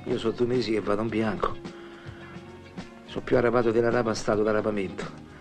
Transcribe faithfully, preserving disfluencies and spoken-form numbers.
Io sono due mesi che vado in bianco. Sono più arrapato della rapa stato da rapamento.